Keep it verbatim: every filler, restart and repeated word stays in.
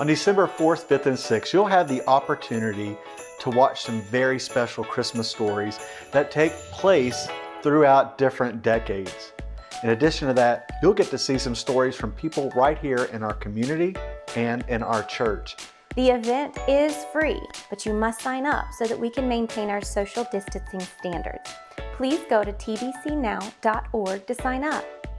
On December fourth, fifth, and sixth, you'll have the opportunity to watch some very special Christmas stories that take place throughout different decades. In addition to that, you'll get to see some stories from people right here in our community and in our church. The event is free, but you must sign up so that we can maintain our social distancing standards. Please go to T B C now dot org to sign up.